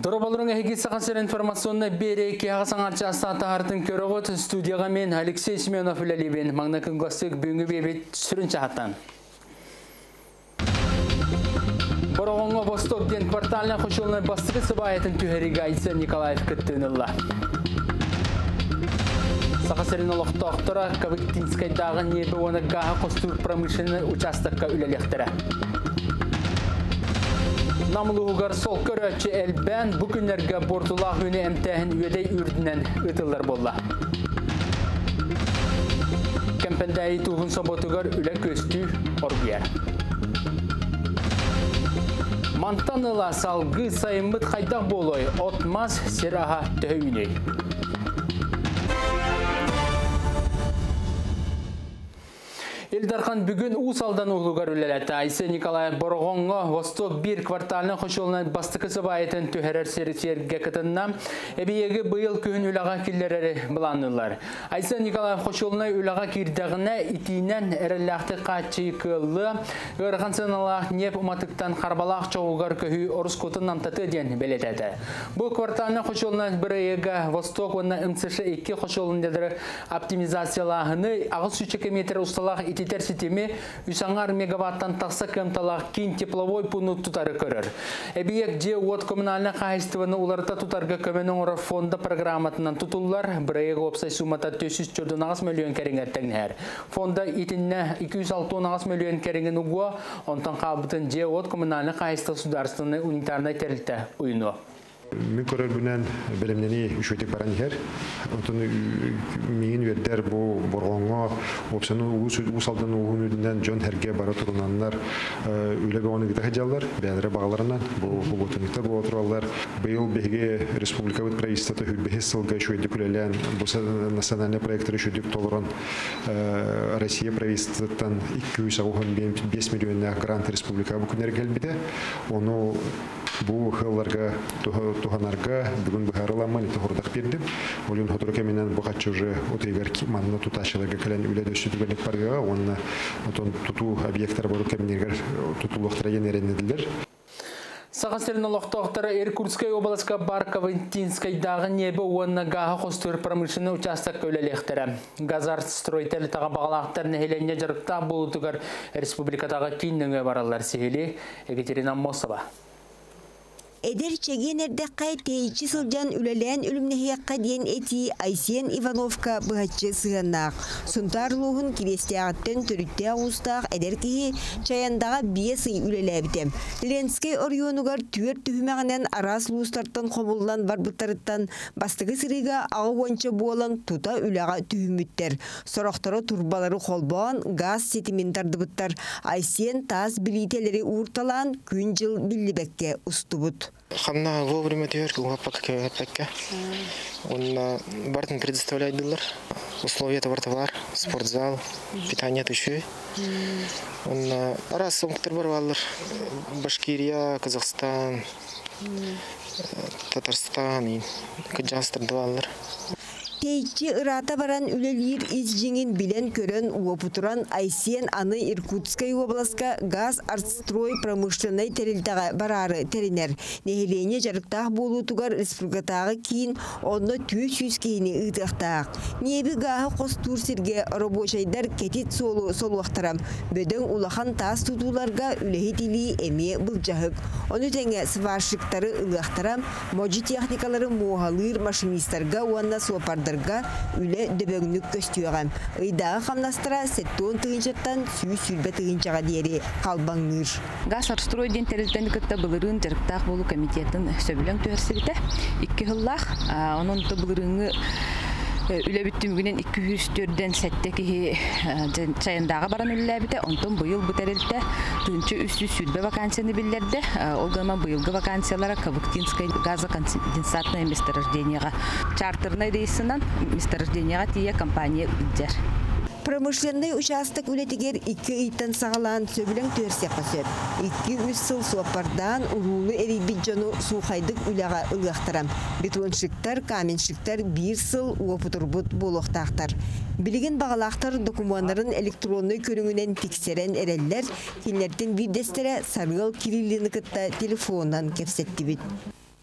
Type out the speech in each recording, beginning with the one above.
Дорабалырыңа хекесі қасыр информационна бере кеға саңарча астаты артын көріғыт студияға мен Алексей Семенов үләлебен маңнакын ғастық бүгінгі бебет сүрін чағаттан. Борғонға Восток ден кварталына қошылына бастығы сыбайатын түхерігі Айса Николаев күттіңілі. Сақасырын олықты оқтыра Кавыктинскайдағы небі оны ғаға қостур промышленный участыққа үләлектірі. Намылуғар сол көрәтші әлбән бүкіндерге бортулақ өне әмтәхін өдей үрдінен ұтылар болла. Кәмпендәйі туғын соботығар үлі көсті орбияр. Мантаныла салғы сайымыт қайдақ болой, отмаз сераға төхүйней. Элдархан бүгін ұсалдан ұғылығар үлеләті. Айса Николаев Борғонға Восток 1 кварталының қошылынан бастықы сыбайетін төхерер серге кітінна әбейегі бұйыл күйін үліға келдерері бұланылар. Айса Николаев қошылына үліға кердіғіне итінен әріліқті қатчы көлі ғырған сыналақ неп ұматықтан қарбалақ чоғығар көхі орыс көтін намтаты ден белетеді. Бұл кварталының қошылынан бір егі Восток оны МСШ 2 қошылындадыры оптимизациялағыны ағыз сүчеке метр ұсталақ Тер сетеме 300 мегаваттан тақса көмталақ кейін тепловой пұны тұтары көрір. Әбиек же от коммунальны қайыстывыны оларыта тұтарға көменің ұрар фонда программатынан тұтылылар. Бірайығы опсай сумата 414 миллион кәріңеттен әр. Фонда итінне 206 миллион кәріңін ұға, онтан қабытын же от коммунальны қайысты сударстыны унитарны тәрілті ұйыну. Мен көрер бүнен білімнені үшөтек баран ехер. Онтан мейін вердер бұл Борғонға опсаны ұсалдан ұғын өдінден жон әрге бара тұрынанлар үйлі оны гітақы жалар, бәдірі бағаларынан бұл отынықтар бұл отыралар. Бұл бәге республикавыд правительствата хүлбәхес сылға үшөдік үлелен, бұл национальный проекттар үшөдік толыран Россия правительстваттан 205 миллионна грант республика бүкіндер келбіде. Оны бұл қылларға туханарға бүгін бұхарыламан еті құрдақ бердім. Олын хотыры кәменен бұқатшы уже отайгар манына тұташыларға кәлін үледі өстетігерлік барғаға, онына тұту объекттар бару кәменергер тұтулықтыра енеренеділер. Сағасырын олықтақтары Иркутскай обласка бар Кавыктинскайдағы небі онына ғаға қостыр промышленный участок өлелектері. Газар стройтелі таға бағалақтар нәхелене жарықта болутығар республикадағы кейініңе баралар сейілі Екатерина Мосова. Эдер чегенерде қай тейчі сылжан үлелен үлімнехияққа ден әти Айсен Ивановка бұғатшы сығанақ. Сұнтарлуғын келесте ағыттен түрітте ауыстақ әдер кейі чаяндаға бие сый үлеләбітем. Ленскай орионуғар түер түхімәғінен арас лұстарттан қомылдан барбыттарыттан бастығы сырыға ағы онча болан тута үләға түхіміттер. Сұрақтары турбалары қолбан газ сетиментарды бұттар. Айсен таз білителері ұрталан күн жыл білібәкке ұстыбыт. Хамна вовремя твердо пока. Он бартен предоставляет доллар. Условия товар, спортзал, питание еще. Он раз он тербарвалар. Башкирия, Казахстан, Татарстан и Кыргызстан давалар. Тейчи ырата баран үлелер изжеңін билен көрін уопутуран Айсен аны Иркутскай обласка газ артстрой промышленный терилтаға барары теринер. Нехелене жарықтақ болу тугар республикатағы кейін онны 300 кейіні ұйтақтақ. Небі ғағы қостур серге робочайдар кетет солуақтарам. Бөдің улахан тас тұтуларға үлехетілі әме бұлжағық. Оны тәңе сваршықтары ұлақтарам, моджи техникалары моғалыр машинистарға уанна суапардыр үлі дөбөгінік көстүйіғам. Үйдағы қамнастыра сеттуын тұғыншаттан сүй-сүлбе тұғыншаға дейері қалбаңыр. Газ арстрой ден тәрілтен күтті бұлырын жарықтақ болу комитетін сөбілен түйірсі біті. 2 жыллақ, оның бұлырыңы үлі бүттімігінен 204-ден сәттекі чайындағы баран үлі біті. Онтын бұйыл бұтәрілті тұнчы үсті сүлбе вакансияны білдерді. Олғама бұйылғы вакансиялара Кавыктинскай газа конденсатное месторождениеға чартерный рейсынан месторождениеға тие компания үддер. Промышленный участок үлетігер 2 иттен сағалан сөбілің төрсе қасып. 2-3 сыл суапардан ұлулы әрейбет жону суқайдық үліға ұлғақтарам. Бетоншықтар, каменшықтар 1 сыл уапытырбыт болуқтақтар. Білген бағалақтар документарын электронный көріңінен тексерен әрелер, кенлерден бір дестері сарғыл кирилліні күтті телефонынан кепсетті бет.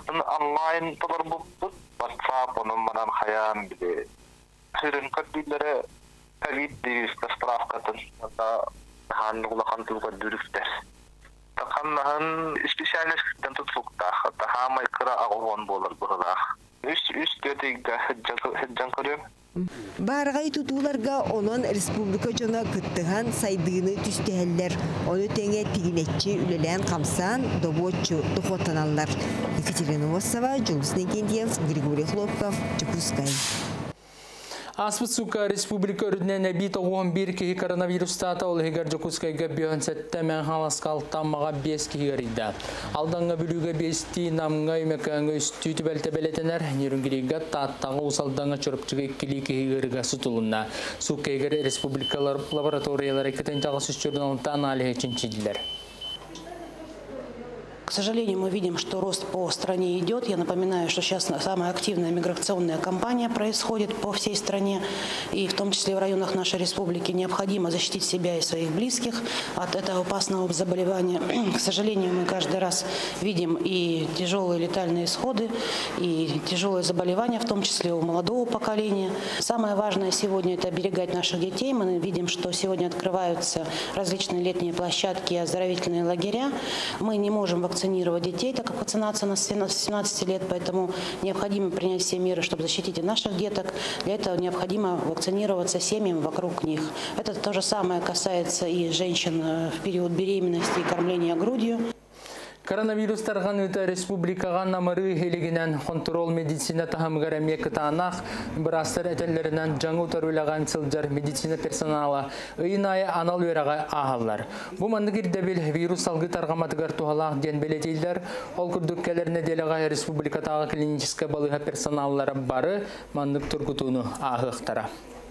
Online bu WhatsApp onun manan hayan bile. Sürün kadillere tavid spravkatın da hanlıqlakan tulga dürüfter. Takannahan spesialistden tutlukta daha maykıra ağıvan bolur burada. Üst götügde hıccan kırıyorum. Баргай тутууларга онон республика жона кыттыган сайдыыны түстәһәлләр. Оны тәңе тигинетчи үлелән камсан добочу дохотаналлар. Екатерина Восова, Джулс Никентьев, Григорий Хлопков, Чепускай. Аспыцука республика өрдінен әбит оғуын бір кеғі коронавирустата ол егер Жокускайға бүйін сәтті мән халаскалтамаға 5 кеғі иді. Алданға бүлігі 5 намға өмекаңға үсті түбәлті бәлетінер, нерінгірегі таттағы ұсалданға чөріпчігі 2 кеғі ғырға сұтылына. Сук егер республикалар лабораториялары кетен жағы сүстірдің алынтан алығы үшін чеділер. К сожалению, мы видим, что рост по стране идет. Я напоминаю, что сейчас самая активная миграционная кампания происходит по всей стране. И в том числе в районах нашей республики необходимо защитить себя и своих близких от этого опасного заболевания. К сожалению, мы каждый раз видим и тяжелые летальные исходы, и тяжелые заболевания, в том числе у молодого поколения. Самое важное сегодня – это оберегать наших детей. Мы видим, что сегодня открываются различные летние площадки и оздоровительные лагеря. Мы не можем вакцинировать детей, так как вакцинация у нас с 17 лет, поэтому необходимо принять все меры, чтобы защитить и наших деток. Для этого необходимо вакцинироваться семьям вокруг них. Это то же самое касается и женщин в период беременности и кормления грудью. Коронавирустарған өті республикаға намыры елігінен контрол медицина тахымғар әмекі тағанақ бірастыр әтелерінен жаңу тұрылаған сылжар медицина персоналы ұйын айы анал өраға ағалар. Бұл маңды кердебіл вирус салғы тарғаматығар туғалақ ден белетейлер, ол күрдіккелеріне деліға республикатағы клиническа балыға персоналлары бары маңдық тұргытуыны ағықтара.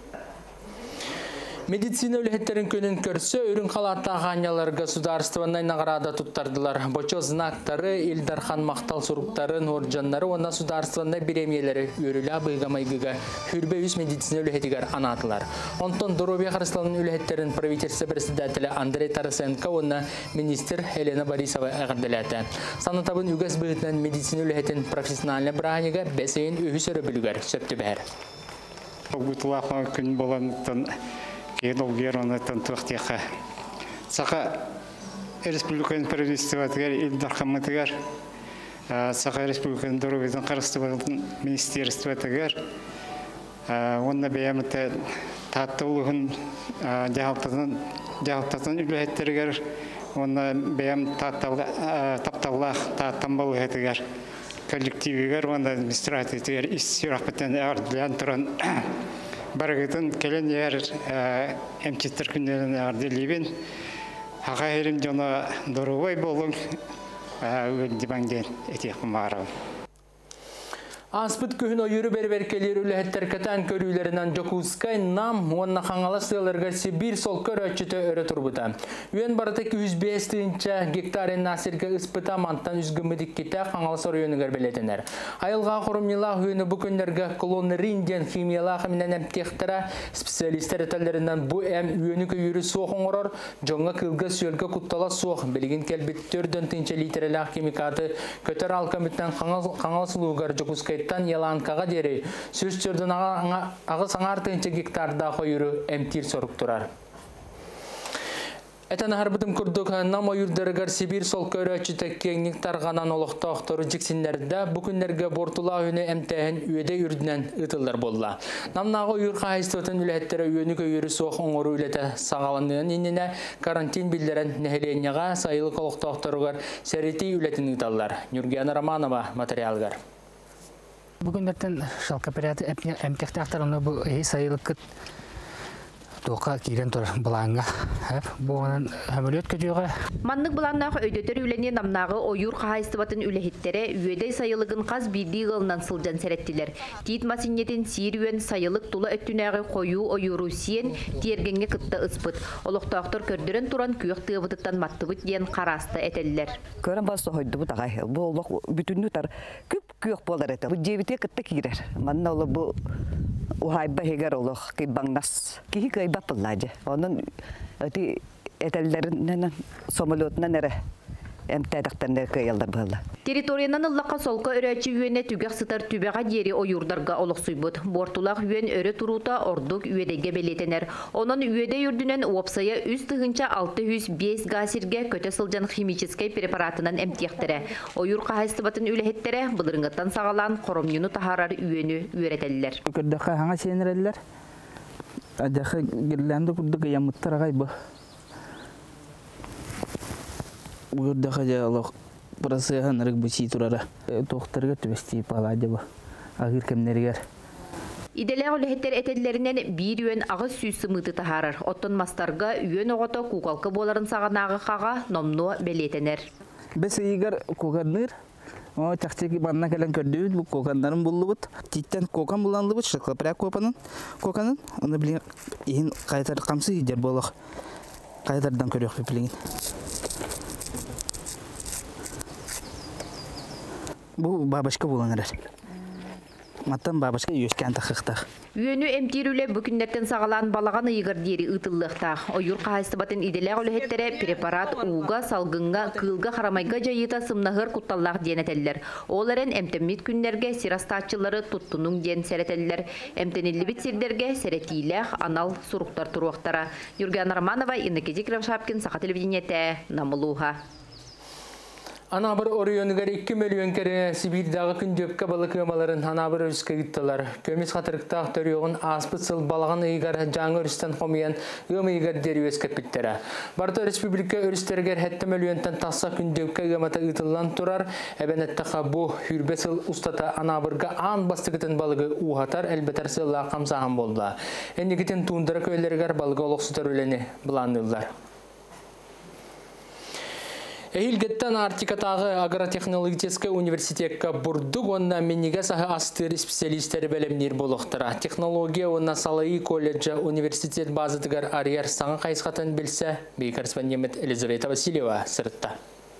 Медицина өлігеттерін көнін көрсі, өрін қалаттағы анялар государствонай нағырада тұттардылар. Бочо знактары, Илдархан мақтал сұруқтарын, орджанлары, онна сударствонай беремелері өрілі бұйғамайғыға хүрбе үз медицина өлігетігер анатылар. Онтон Доробия Қарысланын өлігеттерін правительство председателі Андрей Тарасенко, онна министр Елена Борисова әғірділәті. Санатабын үгіз бұғытынан медицина өлігетін профессиональны бірағаныға бәсейін өйісірі білігер сөпті бәр. Едолгерон это тухтеха. Саха республикан правительствотгар Илдархаматгар, саха республикан дороговизан Қарыстыбалдың министерствотгар, онна бәйәміті таттылығын жағалтатын үләйттергер, онна бәйәм тапталлақ таттамбалығытыгар, коллективігер, онна административтігер, иссирақпытын әрділән тұран Барагытын келен ер әмчеттер күннерін әрделейбен. Аға ерім жона дұрывай болың өндімәңден әтек мағарау. Аспыт күхін ойыры бәрбәркелер үліхеттер кәтән көрілерінен Жокускай нам онна қаңала сыларға Сибир сол көр өтчіті өрі тұрбыта. Үйен барыты 205 гектарын насырға ұспыта мантан үзгімідік кете қаңала сор үйенігер белетінер. Айылға құрымнила үйені бүкіндерге клонеринден химиялағы мінен әмтектіра специалистер әтәлерінен бұ әм үйені көйірі соғын ұрыр, жоңға кылғы сөлгі құттала соқ, білген кәлбеттерден тінче литерелақ химикаты көтер алкаметтен қаңала сұлуғар Жокускай яланкаға дері сөздердің ағыз аңартынчы гектарда қойыры әмтир сорып тұрар. Әтән әрбітім күрдік нам ойырдырығар Сибир сол көрі өтчіті кеңнік тарғанан олықта оқтыры жіксіндерді бүкіндерге бортула өйіні әмтәйін өйде үрдінен ұтылдар болла. Намнағы ойыр қайыстығын үләттері өйіні көйірі соқ оңыры үләті сағаланығын еніне карантин білдерін нәхеленеға сайылық олықта оқтырығар сәреті үләтін ұталар. Нюргияна Романова, материалғар. Бүгіндерден шалқаперяты әмтекті ақтарыны бұл сайылық күт тоқа кейлен тұр бұлаңға. Бұғынан әмілет көтеуға. Маннық бұлаңнағы өйдетер үйлене намнағы ойыр қағайыстыбатын үлехеттері үйедей сайылығын қаз бейді ғылынан сылжан сәреттілер. Тейт масинетін сирюен сайылық тұлы өттінәғі қойу ойыру сиен тергенге күтті ұспыт. Олықтақтыр көрдірін тұран күйіқ тығыбытыттан маттыбыт ден қарасты әтелілер. Көрін басы қойды бұт ағай. Бұл бүтінні тар күп күйіқ болар әті. Бұл жебіте күтті кейдер. Манна олы бұл ухайба хегер олық кейбаңнас. Кейі кейба пыллады. Оның өті әтелдерінен сомылуытынан әрі эмтәдәктән кыялдар булды. Территориянан ыллаққа солқа өрәчі үйене түгәк сытар түбәға дері ойурдарға олықсуйбыт. Бортулақ үйен өрі тұрута ордук үйедеге белетенер. Онын үйеде үрдінен уапсая үз тұғынша 605 газирге көте сылжан химическай препаратынан әмтияқтірі. Ойур қағайстыбатын үләхеттері бұлырыңғаттан сағалан қоромнюну тахарар үйені үйретелілер. Көрдіққа хаңа сенерелілер. Адақы герләнді күрдігі ямыттарағай бұ. Көрдіққа жағалық Burası hanırık bu çiğturara. Tohtarıga tübesti palaydı bu. Ağır kemlerger. İdeler ölühetler etedilerinden bir yön ağız süs sımıtı taharar. Ottun mastarga yön oğuta kukalkı boların sağanağı kağa nomnu beletener. Biz iyigar kokanır. O çakçaki bana gelen kördüğü bu kokanların bulduğu. Titten kokan bulandığı bu şıkla pırak kokanın. Onu bilin ihin kaytar kamsı gider bolak. Kaytardan körüyor bilin. Bu babaşka bulanır. Matan babaşka yüzken takıqtaq. Yönü emtirüle bugünlerden sağalan balağan ıyğır deri ıtıllıqta. Oyur qahaystabatın idelek ölühettere preparat uğga, salgınga, kılga, haramayga jayıta sımnahır kuttalaq deneteller. Olaren emtemmit günlerge sirastatçıları tuttunun den sereteller. Emtenillibit sirderge seretiylek anal suruqtar turuqtara. Yurgen Armanova, Innekezik Ravşapkin, Saqa Televideniyete, Namuluha. Anabır oriyonugар 2 milyon kere Sibirдағы күндөпкі balık yamaların anabır örüske gittiler. Kömіз қатырықтақ törüyoğun aspıtsıl balağın ıygar жаңы örüsten xomiyan yama ıygar deri öskep bittere. Barta Respublika örüsterger 7 milyontan tassa kündöpke yamata ıtıllan turar. Ebenettaqa bu hürbesıl ustata anabırga an bastıgıtın balığı uhatar elbetersi laqam sağım boldu. Ennigitin tuundara köylerger balığı oluqsutar öleni bulandılar. Ehilgetten Artikatağı Agrotexnologический университетке бурдук, онна менеге сахы астыр специалистері бәлемнер болуқтыра. Технология онна Салайы колледжа университет базытыгар арияр саңы қайсқатын білсе, бей корреспондент Елизавета Васильева сыртта.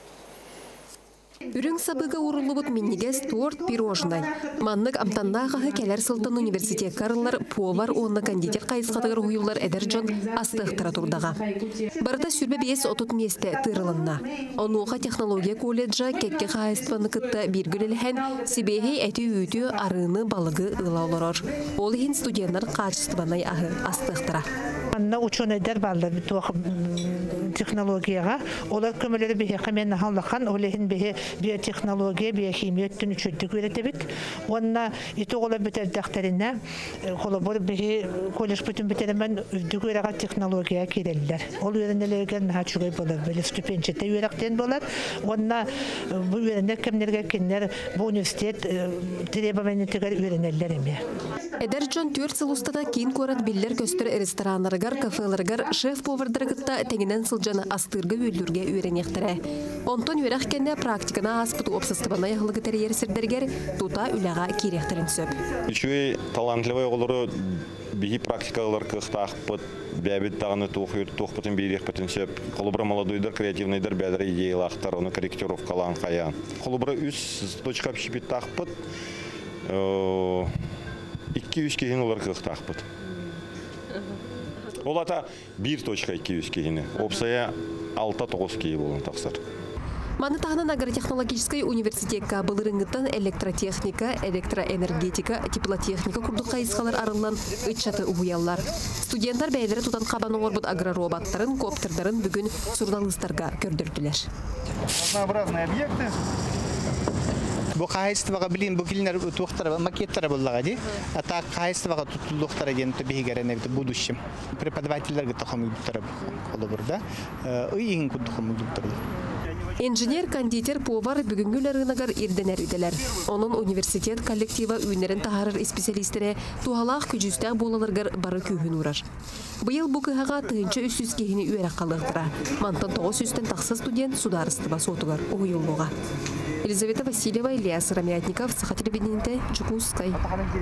Үрің сабыға урулубут миннигес торт пирожный. Маннык амтаннағығы келер сылтын университет карылар повар онна кандидат қайысқатығыр уйулар әдіржон астықтыра турдаға. Барыта сүрбе бейес отут месте тырылынна. Онуға технология колледжа кекке қайыстваны кытта биргілілген сибейхей әті үйті арыны балығы ылауларар. Ол хин студенттар қачыстыбанай ағы астықтыра. Анна ученыйдар балдар технологияға. Олар көмілері бейе қамен халлақан, олехін бейе биотехнология, биохимия өттін үшірдік өретебіт. Онна еті олар бөтердіқтеріне, қолабор бейе колледж бүтін бөтерімен үздік өреға технология керелілер. Ол өренелерге наға чүгей болар, бәлі ступенчетті өректен болар. Онна бұл өренер кемнерге кеннер бұл университет требованиетігер өренелер еме. Эдерджон 4 сыл устата кейін көрат биллер көстір ресторанларгар, кафеларгар, шеф-повардаргытта тегінен сылжаны астырғы өлдерге үйренектірі. Онтон үйрәқкенде практикана аспыты опсыстыбана яғылығы тәрейер сірдергер тута үләға керектерін сөп. Үшуі талантливай олары бейі практикалар қықтақпыт, бәбіт тағыны туқпытын бейрекпітін сөп. Қолыбыра молодойдар, креативнайдар бәдірі идеялақтар, оны корректировкалан қаян. Қолыбыра үз точка пішіпет тақпыт, 200 кейін олар қықтақпыт. Олата 1.200 кейіні. Опсая 6-9 кейі болын тақсар. Манытағынан агротехнологический университетка бұлырыңыттан электротехника, электроэнергетика, теплотехника күрдік қайысқалар арылан үтчаты ұғыялар. Студенттар бәйлері тұтан қабаның орбыт агророботтарын, коптердарын бүгін сурдалыстарға көрдірділер. Разнообразные объекты. Bu kayıstavaga bilin bu kilinler tuhtara maketlara bullaga di. Ata kayıstavaga tutulduqtara den tabii gerene bu duşum. Преподавательler gittiğim tutarı oldu burada. İyin kuttuğum tutarı. Инженер, кондитер, повар бүгінгілер рынагар ирденер үделер. Onun университет коллектива үйнерін тағарыр специалистері туғалақ күжістәк болаларғар бары күйін ұрар. Бұйыл бұл күйіға тұғыншы үсіз кейіні үйерек қалықтыра. Мантан 900-тен тақсы студент сударыстыба сотығар оғылуға. Елизавета Васильева, Ильяс Рамятников, Саха Телевидениете, Чукускай.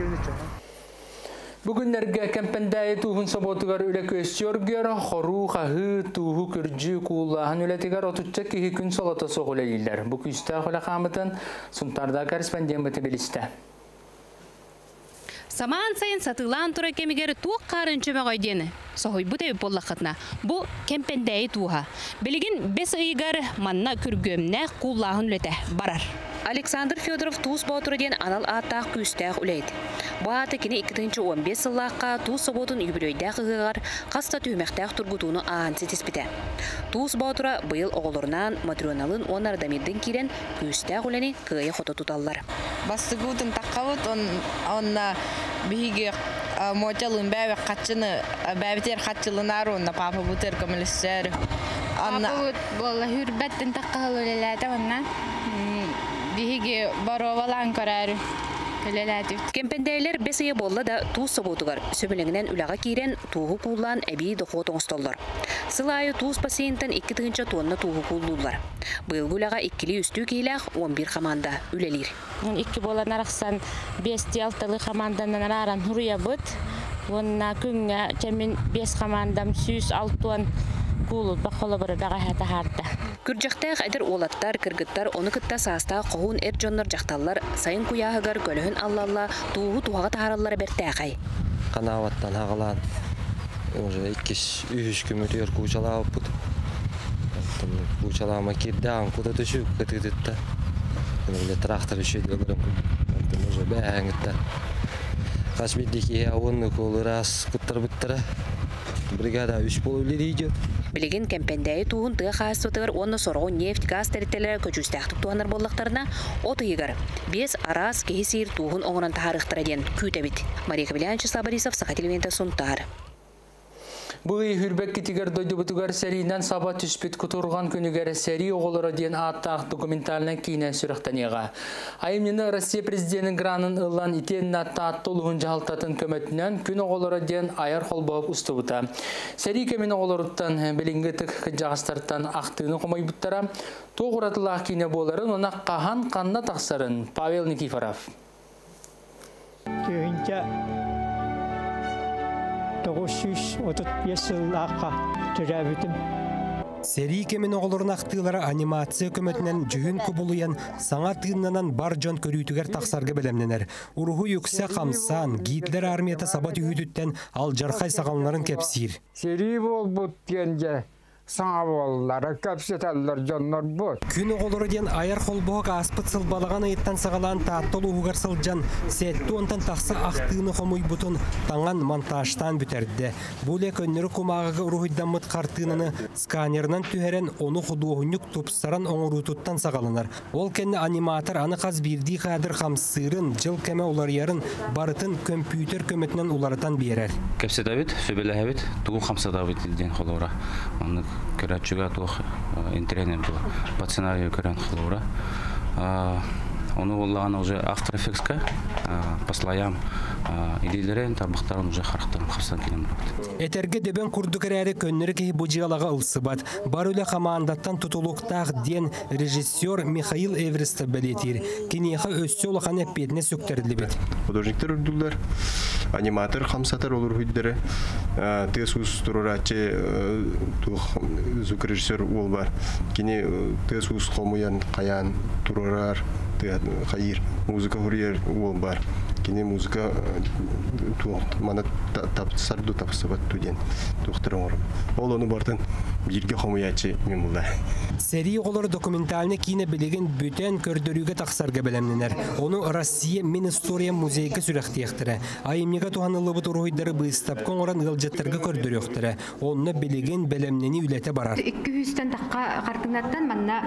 Бүгінлерге кәмпендәйі туғын саботығар үлі көстергер, қору, қағы, туғы, күрджі, кулағын үлетігер отутча кейі күн солата соғыл әлілер. Бұл күсті құлы қамытын сұнтарда корреспондент білісті. Саман сайын сатылан тура кемигер туық қарын чөме қойдені. Соғой бұт әбі боллақытына. Бұ кемпендәйі туға. Білігін бес ұйғар манна күргөмне құллағын үлеті барар. Александр Федоров туыс баутырден анал аттақ күстәқ үлейді. Бұғаты кені 2-15 сыллаққа туыс соботын юбилейдәқ ұғығар қаста түймәқтәқ тұргутуыны ағансы теспіті. Туыс баутыра бұйыл оғылырынан матрионалын онар дамирден керен күстәқ үләне күйе қоты тұталылар. Бастығудың таққауыт, онна бейге мотелын бәві қатшыны, бәвітер қатшылын аруынна папа бұтыр көмілістері. Папа бұт болы хүрбәттін таққауыл өлеләді онна. Биһиги баровалан көрәрү. Кемпендейлер бесeye болла да туус соботугар. Сөбелеңнен үлаға кирен туғы куллан әбей доқо тоңстоллар. Сылайы туус пациенттен 2 тонна туғы куллулар. Быйыл үлаға 2 үстü кейләқ 11 команда үлелер. 2 болан арақсан 5-6 команданан аран хуруя бұд. Онна күнге чәмен 5 командам 6 тонн кулут бақылы бұры бәға хәті харда. Күржақтақ әдір олаттар, кіргіттар, оны күтті саста қоғын әрджонлар жақталар, сайын күяғығар көліхін аллалла, туғы туғаға тағаралары бәрті әқай. Қанаваттан ағылан, уже 2-3 күмір өр күчалауып бұд. Күчалауыма кердіғын күді түші күтігітті. Трактор үшеді өлірім уже бәңітті. Қаш беддеке ауынны көлі рас күттір бұттыры. Бригада 3 болу үлері идет. Білеген кемпендәйі туғын тұға қағыстығыр оны сорғын нефт, газ тәреттелері көчістәқтік туғаныр боллақтарына отығығыр. 5 арас кейсейір туғын оңынан тағарықтыр әден күйтәбіт. Мария Кабелянчы Сабарисов, Сақатилвенті Сунтар. Бұғы хүрбек кетігер дойды бұтығар сәрейінен саба түспет күтұрған күнігер сәрей оғылыры ден аттақ документалына кейіне сүріқтанеға. Айымнені Россия президентінің гранын ұлан итенін атта аттолығын жағалтатын көмәтінен күн оғылыры ден айар қолбауып ұсты бұта. Сәрей кемен оғылырыттан білінгі түк жағыстарттан ақтығыны қомай бұттара, тоғыратылақ кейіне боларын оны қахан қанна тақсарын. Павел Никифоров. 935 жыллаққа түрәбітім. Сәрей кемен оғылырын ақтығылары анимация көмәтінен жүхін көбулуян саңа тыыннанан бар жон көрүйтігер тақсарғы білемненер. Уруху юксе қамсан, гитлер армията сабат үйдіттен ал жарқай сағалынарын кепсир. Сәрей бол бұт денге. Саңа боллары, көпсетәлілер жонлар бұд. Күн оғылыры ден айар қолбоға аспыт сылбалаған айыттан сағалан тааттол уғығар сылжан, сәтті онтан тақсы ақтығыны қомой бұтын таңан монтажтан бүтерді. Бұле көннері құмағығы ұрғыйдан мұт қартығыны сканерынан түхерен оны құдуғынюк тұпсаран оңырутуттан сағаланар. Ол кәнні аниматор аны қаз бірді қадыр қамсырын, жыл кәмі олар ярын барытын компьютер көметінен оларытан берер. Кәпсетәбет, сөбеләбет, тұғын қамсадабет ден қолуыра. Көрәт жүгә тух интернет был по сценарию көрән хлора. Он уллаган уже After Effects-ка по слоям идеяларын табақтарын уже характарын хапсан келем. Этерге дебен курду керәре көннәре ки бу җыялага ылсыбат. Бар үле командаттан тутулуктаг ден режиссер Михаил Эверест белетир. Кинеха өссөл хана петне сөктөрдү бит. Художниктер үрдүләр, аниматор хамсатар олар хүддәре. Тесус турачы тух звукорежиссер ул бар. Кине тесус хомуян каян турар хайыр музыка хурьер ул бар. Кине музыка мана сарду тапсыбат туден тухтырым. Ол оны бартын бирге хомуячы мемулла. Сәрей оғылыр документальны кине білеген бүтен көрдөрүгө тақсарга белемненер. Оны Россия Мен история музейге сүрәхтияқтыры. Айымнега туғанылы бұт ұройдары бұйыстап коңыран ғылжаттарға көрдөріқтыры. Оны білеген белемнені үләте барар. 200-тен таққа қартыңнаттан манна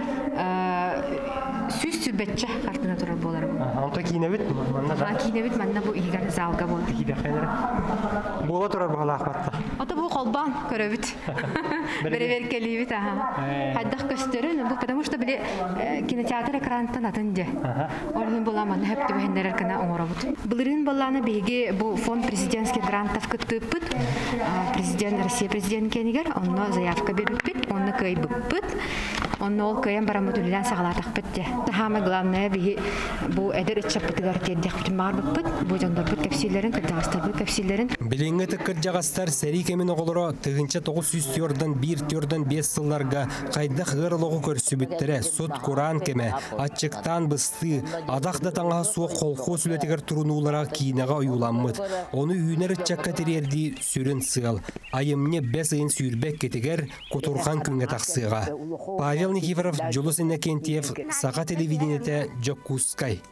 сүз сүрбетчі қартыңна тұрар болар. Алта кейінебет? Кейінебет манна бұл игар залға болар. Бола тұрар бұғала ақпатта? Ота бұл қолбан көрөбіт. Беревер келейбіт. Қайдақ көстерін, бұл потому что біле кинотеатр экранттан атынде. Олын бола манна хөпті бәхендер әркіна оңырабыт. Бұлырын боланы бейге бұл фонд президентский грантов күттіппіт. Президент, Россия президент кенігер, онына заявка беріппіт, онына көй бұппіт. Он ол кыян барамы түлден сағалатық бітті. Самое главное бу эдер иччаппытыгар тиердек бүтін мағарбыппыт, бу жондорбыт кепсилерин, кырдағыстарбыт кепсилерин. Билинге тыккыр жағастар сәри кемін оғылыры тығынча 900 тёрдан 1 тёрдан 5 сылларға қайда ғырылығы көрсібіттірі суд Куран кеме, атчықтан бысты, адақда таңға суық қолқо сүлетігер тұрунулара кейінаға ұйуламмыд. Оны үйінер чакка терерді сүрін сығал. Айымне 5 айын сүйірбек кетігер Котурхан күнге тақсыға. Павел Никифоров, Жолос Иннокентьев, Сақа телевидениеті Джоккускай.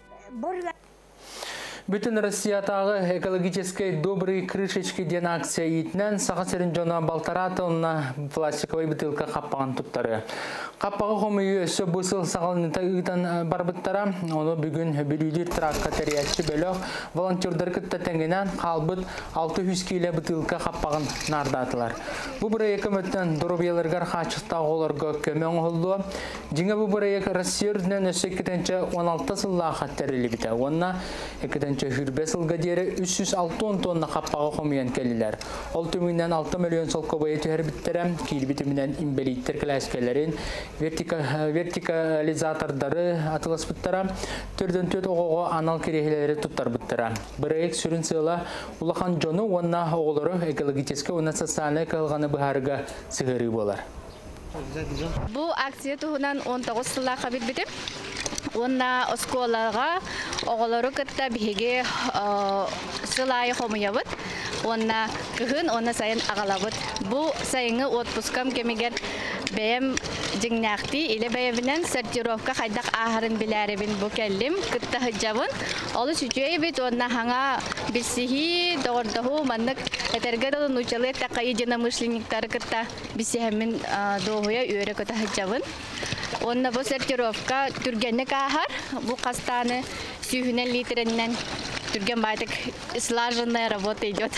Bütün Россиятағы экологической добрые крышечки ден акция етінен сағасырын жона Балтаратовна пластиковый бутылка қаппаған тұттары. Қаппағы қомыйы өсі бұсыл сағалыныта ұйтан барбыттара, оны бүгін бүлілер тракка тәриятчы бөліқ волонтердер күтті тәңгенен қалбыт 600 келі бутылка қаппаған нардатылар. Бұл бұрайек үміттен дұрубияларғар қачықтағы оларға көмен ұғылды. Жеңе бұл бұрайек Россия үрдінен өсі 16 сылла қаттарылы біті. Онына 2 жылға дері 360 тонна қаппағы қомыян келілер. Ол түмінен 6 миллион сол көбайы түйер біттірі, кейлі бітімінен имбелиттер кіләскелерін, вертикализатордары атылыс біттіра, түрден төт оғуға анал керехелері тұттар біттіра. Бірайық сүрін сыйла ұлақан жону онна оғылары экологическі, онна социальный калғаны бұхарыға сығыры болар. Бұл акция тұғынан 19 сылла қабит бітіп, онна осколарға оғылары күтті бігі сылайы қомыябыд. Онна күхін, онна сайын ағалабыд. Бұл сайыңы отпускам кемегер бәйім жыңнақты, или бәйімінен сортировка қайдақ ағырын біләрібін бұл кәлім күтті хыджабын. Олы сүчуе бет, онна хаңа білсіхи доғырдығы маннық әтергер олын ұчалы тақайы жинамышленниктары күтті бісіхемін доғуя үйері күтті хыджабын. Онна бұл сортировка түргенні қағар, бұл қастаны сүйінен литрінен түрген байтық слаженная работа идет.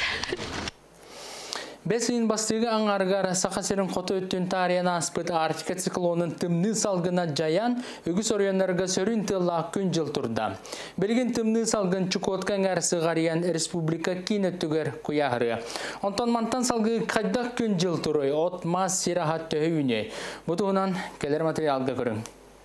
Бес үйін бастығы аңарғар сақасерін қоты өттін тарияна аспыт Арктика циклонын тымны салғына жаян үгіс орионларға сөрін тылла күн жыл тұрда. Белген тымны салғын Чукотка аңарысы ғариян республика кейін өттігер құяғыры. Онтан мантан салғы қайдақ күн жыл тұры, от мас сирахат төхүйіне. Бұтығынан келер материалға көрің.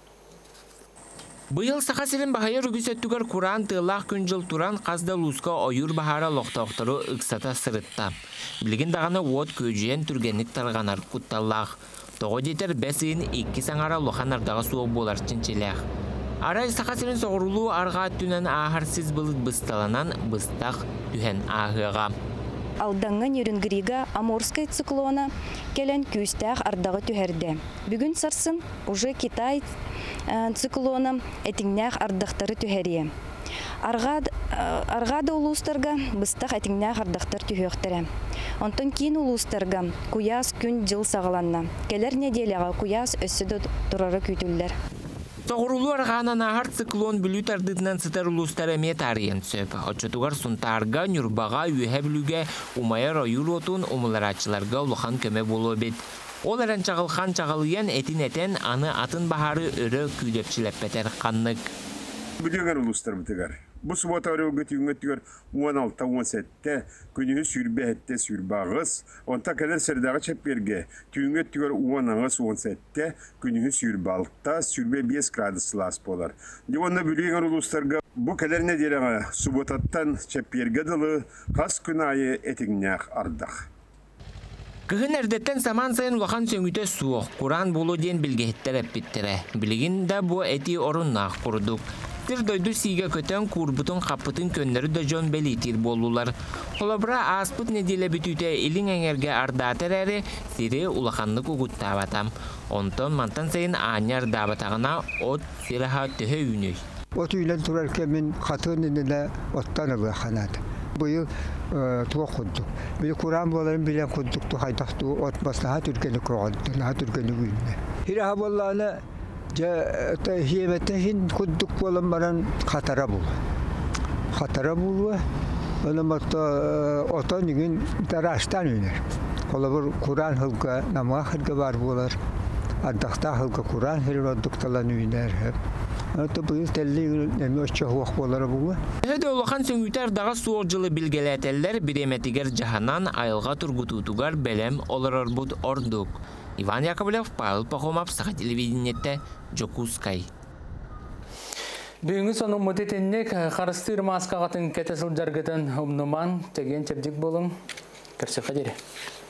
Быйыл сақасырын бағайыр үгісеттігер Куран тыллақ күн жыл туран қазда лұсқа ойыр бағара лоқтауқтары ұқсата сырытта. Білген дағаны от көжен түргенлік тарғанар құтталлақ. Тоғы детер бәсейін 2 саңара лоқанардағы суық болар чинчелек. Арай сақасырын соғырылу арға түнен ағарсыз бұлыт бұсталанан бұстақ түхен ағыға. Алдаңған Юрингрига Амурскай циклона келен күстәқ ардағы түхерді. Бүгін сарсын уже Китай циклона әтіңнәқ ардақтары түхерие. Арғады улустарға бұстақ әтіңнәқ ардақтар түхектірі. Онтон кейін улустарға куяс күн жыл сағаланна. Келер неделяға куяс өссіді тұрары күйтілдер. Тоғырулу арғанан ағар циклон бүліт ардыдынан сытар улустар әме тарыян сөп. Отчетуғар сұнтарға, нүрбаға, үйе білуге, умайар ойыр отын умыларачыларға ұлыған көме болу бет. Ол әрін чағылған әтін әтен аны атын бағары өрі күйдепшілеп бәтер қаннық. Бүлігер улустар бітігер. Бұл сұбата өрі өңгетігер 16-17-те күнігі сүрбәтте сүрбағыз, онта кәлер сірдағы чәпперге түйінгеттігер 10-17-те күнігі сүрбалықта сүрбе 5 градус лас болар. Онда бүлігер улустарға бұл кәлер недеріңі сұботаттан чәпперге дылы қас күн айы әтіңнәқ ардақ. Кыгын әрдеттен саман сайын лоқан сөңгіте суық, Куран болу ден білгеттер әппеттірі. Білігін да бұл әти орыннақ құрдық. Тір дойду сиге көтен курбутун қаппытын көннері да жон белитир болулар. Қолабыра аспыт неделе бүтүте илин әңерге ардатыр әрі сири улақанлық ұғыттабатам. Онтон мантан сайын аняр дабатағына от сираха төһө үйнөй. От үйлен турар кемин қатын инеле оттан ылы қанады. Бұйыл туға құддық. Білі Куран боларын білен құддықты қайдақту от баснаға түргені көғанды, наға түргені үйіне. Хираға болланы хиеметтен хин құддық болын баран қатара бұл. Қатара бұл Onun otan gün daraştan iner. Kolabur Kur'an hılga, namaz hılga var bular. Adakta hılga Kur'an hılga doktalan iner hep. Ata bu telli nemoşça hoq bolara bu. Hede olakan söngüter dağa suğurcılı bilgeleteller biremetiger jahanan ayılga turgututugar belem olararbut orduk. Иван Яковлев, Павел Пахомов, Саха телевидениетте, Джокускай. Бүгінгі соның мұтетіннек қарыстыр маскағатын кәтесіл жарғытын ұмныман теген чепдік болың. Көрсі қадері.